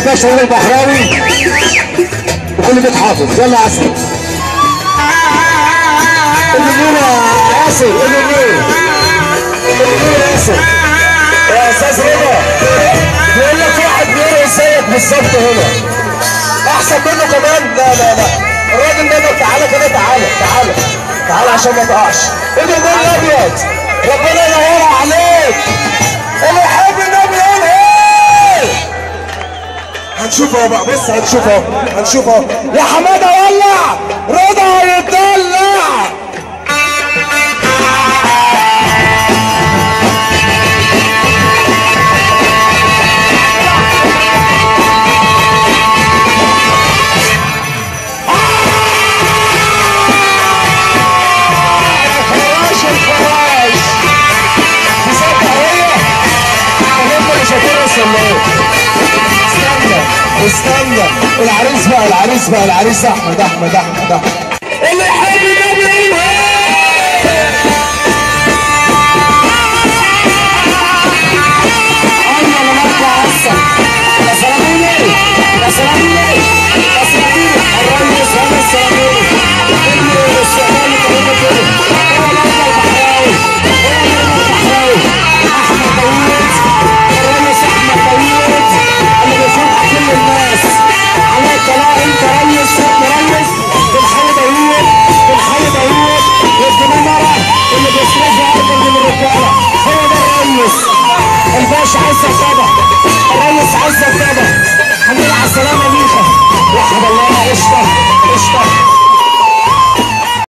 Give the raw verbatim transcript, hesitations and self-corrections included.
الباشا وليد البحراوي وكل بيت حافظ. يلا يا عسل النور يا ياسر، النور النور يا ياسر. يا استاذ رضا بيقول لك واحد بيقول زيك بالظبط هنا احسن منه كمان. لا لا لا الراجل ده تعالى كده، تعالى تعالى تعالى عشان ما تقعش. النور الابيض ربنا ينورها عليك. اللي يحب النبي يقول ايه؟ هنشوفها بقى، بص هنشوفها هنشوفها يا حماده. ولع رضا هيتدلع. استنى العريس بقى، العريس بقى، العريس احمد احمد احمد احمد. اللي يحب النبي يقول ايه؟ انا اللي مركب عسل. يا سلاموني يا سلاموني يا سلاموني الريس هذا السلاموني اللي السلاموني كلمه كده. هو ليلى البحراوي، هو ليلى البحراوي احمد داوود، الريس احمد داوود اللي بيفرح كل الناس. عليك لا انت ريس ابن ريس بالحي داوود، بالحي داوود والجمهورة اللي بيصرفها اكتر من الرجاله. هو ده الريس الباشا عزت طبع، الريس عزت طبع. الحمد لله على السلامه ميخا، وحد الله. قشطه قشطه.